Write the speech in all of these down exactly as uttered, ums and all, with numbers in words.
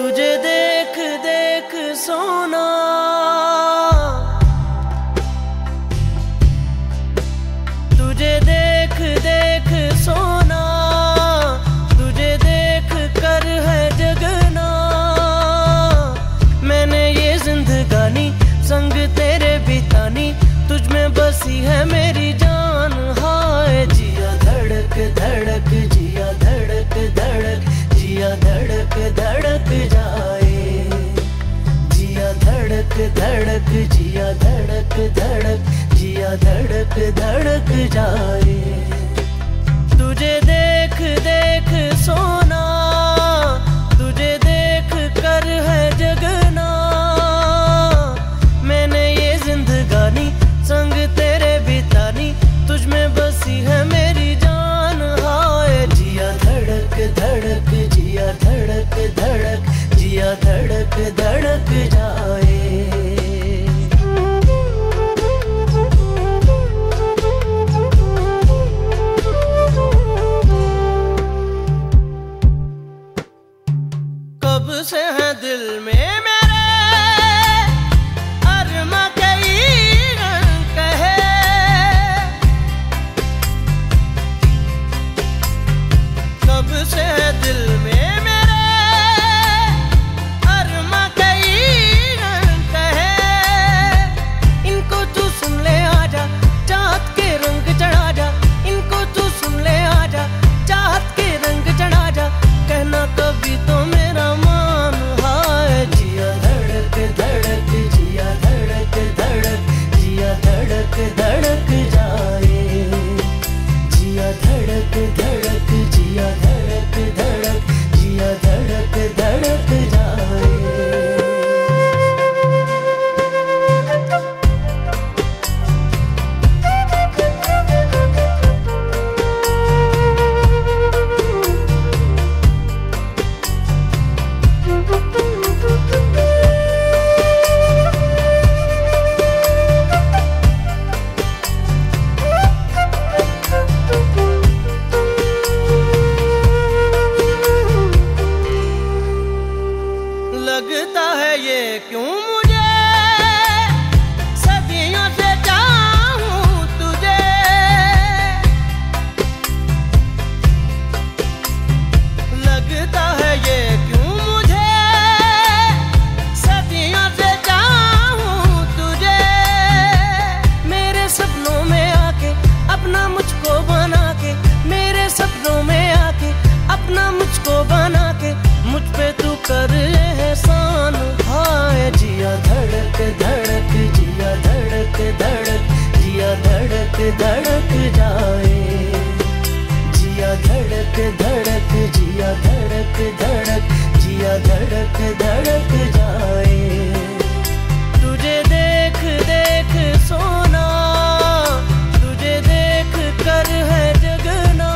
तुझे देख देख सोना, तुझे देख देख सोना, तुझे देख कर है जगना। मैंने ये जिंदगानी संग तेरे बितानी, तुझ में बसी है मेरी जान। हाय जिया धड़क धड़क, जिया धड़क धड़क, जिया धड़क धड़क जाए। जिया धड़क धड़क, जिया धड़क धड़क, जिया धड़क धड़क जाए। तुझे देख देख सोना, तुझे देख कर है जगना। मैंने ये जिंदगानी संग तेरे बितानी, तुझ में बसी है मेरी जान। हाय जिया धड़क धड़क, जिया धड़क धड़क, जिया धड़क धड़क जाए। कब से है दिल में मेरे अरमा कई रंग कहे। कब से है दिल में मेरे अरमा कई रंग कहे। इनको तू सुन ले आजा, चाहत के रंग चढ़ा जा। इनको तू सुन ले आजा, चाहत के रंग चढ़ा जा। कहना कभी तो मेरा मान। हाय जिया धड़क धड़क, जिया धड़क धड़क, जिया धड़क धड़क जाए। जिया धड़क धड़क, जिया धड़क धड़क, जिया धड़क धड़क जाए। लगता है ये क्यों मुझे सदियों से चाहूं तुझे। लगता है ये क्यों मुझे सदियों से चाहूं तुझे। मेरे सपनों में आके अपना मुझको बना के, मेरे सपनों में आके अपना मुझको बना के, मुझ पे तू कर एहसान। हाय जिया धड़क धड़क, जिया धड़क धड़क, जिया धड़क धड़क जाए। जिया धड़क धड़क, जिया धड़क धड़क, जिया धड़क धड़क जाए। तुझे देख देख सोना, तुझे देख कर है जगना।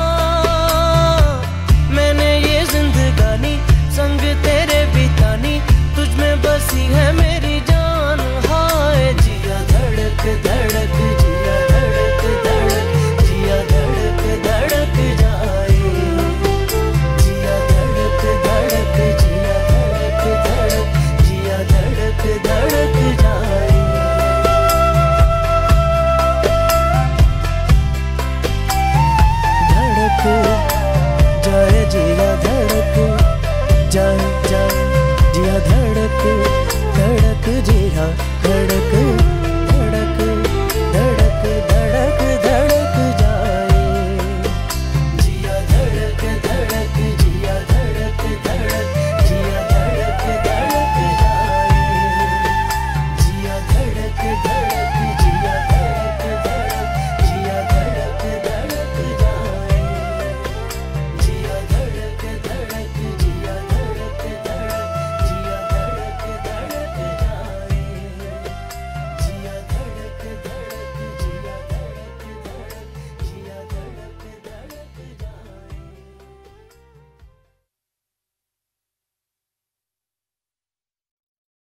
मैंने ये जिंदगानी संग तेरे बितानी, तुझ में बसी है मेरी जान। हाय जिया धड़क धड़क, जिया धड़क धड़क, जिया धड़क धड़क जाए। जिया धड़क धड़क, जिया धड़क धड़क, जिया धड़क धड़क जाए। धड़क जाए, जिया धड़क जाए।